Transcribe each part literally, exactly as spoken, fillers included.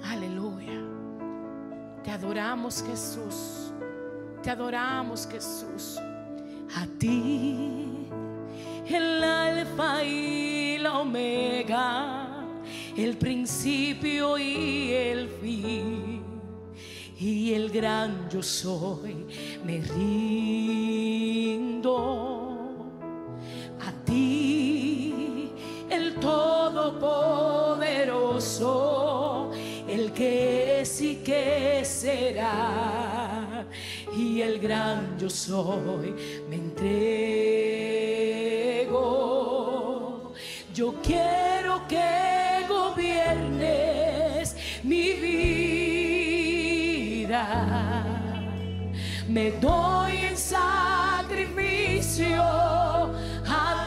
Aleluya. Te adoramos, Jesús. Te adoramos, Jesús. A ti, el alfa y la omega, el principio y el fin, y el gran yo soy, me rindo. A ti, el todopoderoso, el que es y que será, y el gran yo soy, me entrego. Yo quiero que gobiernes mi vida, me doy en sacrificio a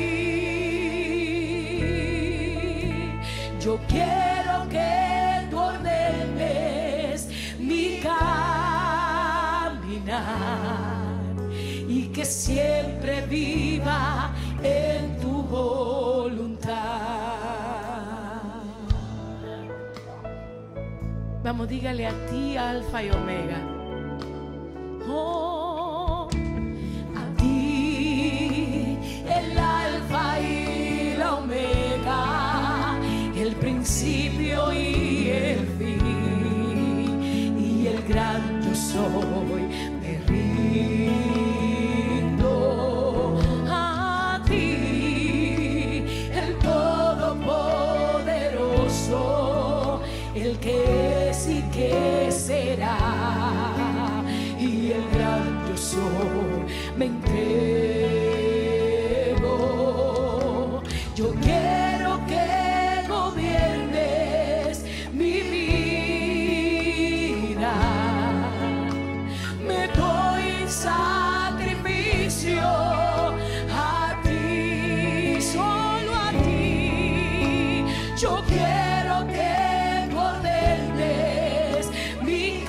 ti. Yo quiero que tú ordenes mi caminar y que siempre viva en tu voluntad. Vamos, dígale a ti, alfa y omega. Oh, a ti, el alfa y la omega, el principio y el fin, y el gran yo soy, me rindo. A ti, el todopoderoso, el que es y que será, y el gran yo soy, me entrego. Yo quiero que gobiernes mi vida, me doy en sacrificio a ti, solo a ti. Yo quiero que tú ordenes mi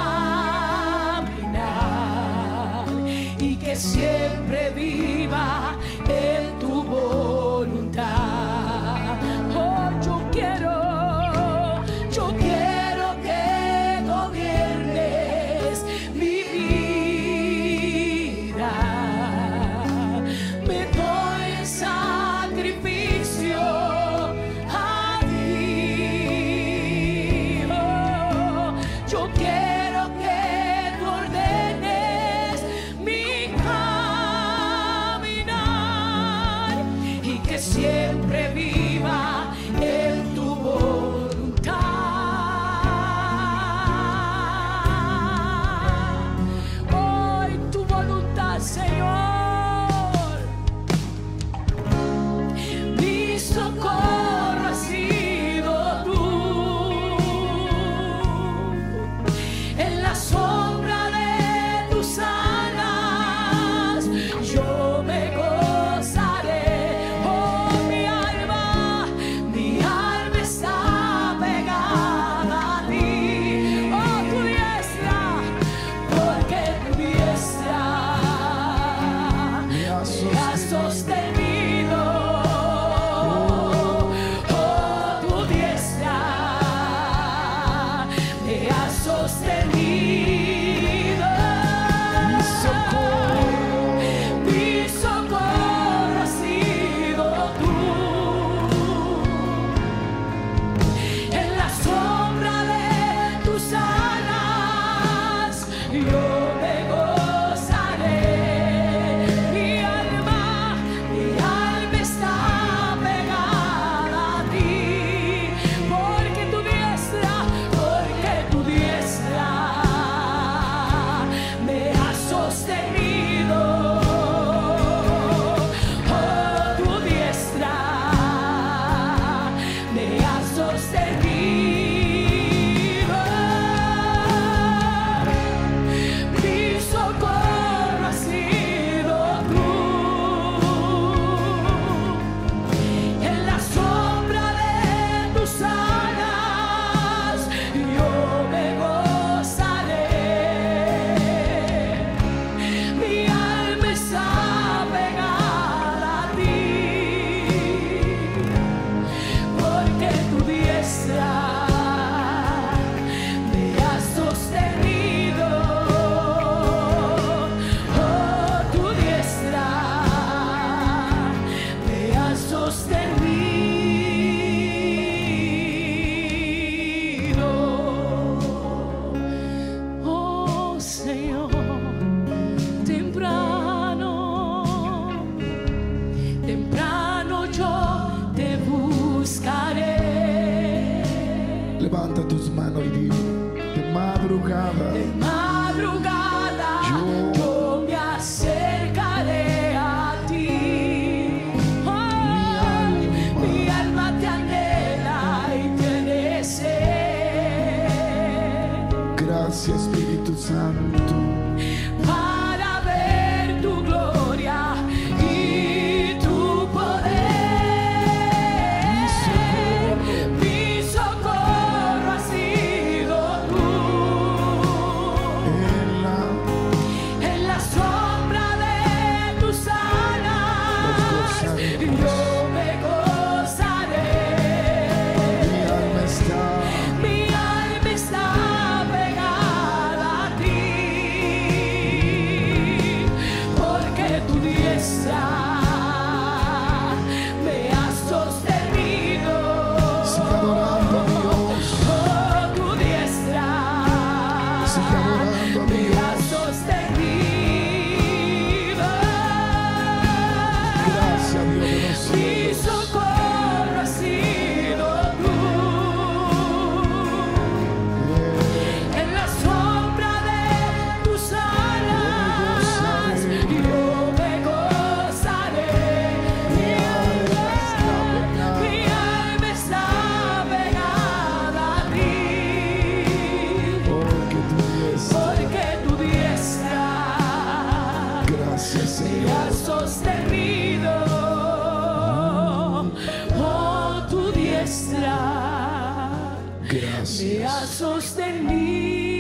caminar y que siempre viva en tu voluntad. Oh, yo quiero, yo quiero que gobiernes mi vida, me doy en sacrificio a ti. Oh, yo quiero que tú ordenes mi caminar y que siempre viva en tu voluntad. Hoy tu voluntad, Señor. Mi socorro has sido tú. En la sombra de tus alas yo me gozaré. Oh, mi alma, mi alma está pegada a ti. Oh, tu diestra, porque tu diestra me has sostenido. Oh, tu diestra me has sostenido. Mi socorro, mi socorro has sido tú. En la sombra de tus alas yo me gozaré. Mi alma, mi alma está pegada a ti, porque tu diestra, porque tu diestra me ha sostenido. Oh, tu diestra me ha sostenido. Mi socorro ha sido tú. En la sombra de tus alas yo me gozaré. Mi alma está pegada a ti, porque tu diestra Levanta tus manos y dile: de madrugada, de madrugada yo, yo me acercaré a ti. Oh, mi mi alma, alma te anhela y tiene sed. Gracias, Espíritu Santo. Para ver tu gloria y tu poder. Mi socorro ha sido tú. En la, En la sombra de tus alas yo me gozaré. mi alma está, Mi alma está pegada a ti, porque tu diestra me ha sostenido. sigue adorando a Dios, Oh, tu diestra sigue adorando a me ha Dios. sostenido. Gracias, Dios de los Mi cielos. socorro ha sido tú. En la sombra de tus alas yo me gozaré. Mi alma, mi alma está pegada a ti, Porque tu diestra, porque tu diestra gracias, me Señor. ha sostenido. Oh, tu diestra me ha Gracias. sostenido.